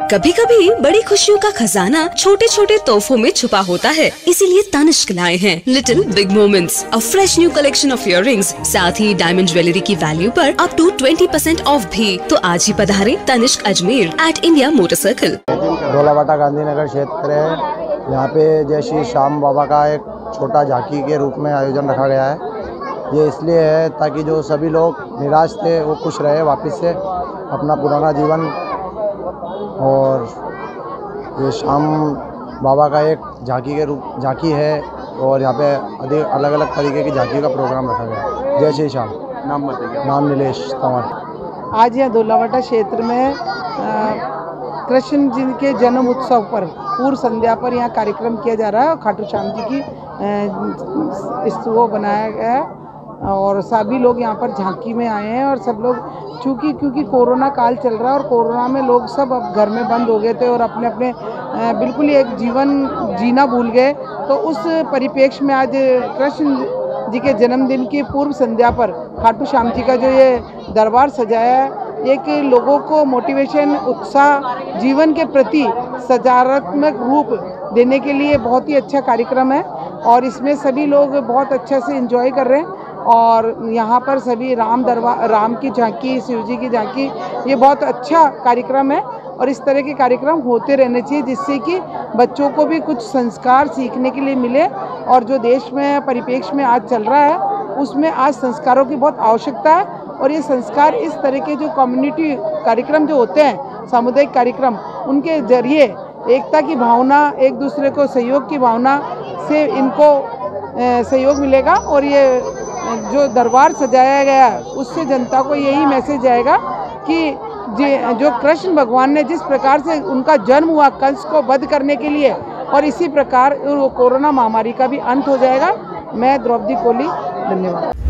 कभी कभी बड़ी खुशियों का खजाना छोटे छोटे तोहफों में छुपा होता है, इसीलिए तनिष्क लाए हैं little big moments, a fresh new collection of earrings, साथ ही डायमंड ज्वेलरी की वैल्यू पर अप टू 20% ऑफ भी। तो आज ही पधारे Tanishq Ajmer at India motor circle. Dholawata Gandhinagar क्षेत्र है। यहाँ पे जय श्री श्याम बाबा का एक छोटा झांकी के रूप में आयोजन रखा गया है। ये इसलिए है ताकि जो सभी लोग निराश थे वो खुश रहे, वापस से अपना पुराना जीवन। और ये श्याम बाबा का एक झांकी है और यहाँ पे अधिक अलग अलग तरीके की झांकी का प्रोग्राम रखा गया है। जय श्री श्याम। नाम बताइए। नाम नीलेश तंवर। आज यहाँ ढोलावाटा क्षेत्र में कृष्ण जी के जन्म उत्सव पर पूर्व संध्या पर यहाँ कार्यक्रम किया जा रहा है और खाटू श्याम जी की वो बनाया गया है और सभी लोग यहाँ पर झांकी में आए हैं। और सब लोग क्योंकि कोरोना काल चल रहा है और कोरोना में लोग सब अब घर में बंद हो गए थे और अपने अपने बिल्कुल एक जीवन जीना भूल गए, तो उस परिप्रेक्ष्य में आज कृष्ण जी के जन्मदिन की पूर्व संध्या पर खाटू श्याम जी का जो ये दरबार सजाया है, एक लोगों को मोटिवेशन, उत्साह, जीवन के प्रति सकारात्मक रूप देने के लिए बहुत ही अच्छा कार्यक्रम है और इसमें सभी लोग बहुत अच्छे से एंजॉय कर रहे हैं। और यहाँ पर सभी राम की झांकी, शिव जी की झांकी, ये बहुत अच्छा कार्यक्रम है और इस तरह के कार्यक्रम होते रहने चाहिए जिससे कि बच्चों को भी कुछ संस्कार सीखने के लिए मिले। और जो देश में परिप्रेक्ष्य में आज चल रहा है उसमें आज संस्कारों की बहुत आवश्यकता है और ये संस्कार इस तरह के जो कम्युनिटी कार्यक्रम जो होते हैं, सामुदायिक कार्यक्रम, उनके जरिए एकता की भावना, एक दूसरे को सहयोग की भावना से इनको सहयोग मिलेगा। और ये जो दरबार सजाया गया उससे जनता को यही मैसेज आएगा कि जो कृष्ण भगवान ने जिस प्रकार से उनका जन्म हुआ कंस को वध करने के लिए, और इसी प्रकार कोरोना महामारी का भी अंत हो जाएगा। मैं द्रौपदी कोली, धन्यवाद।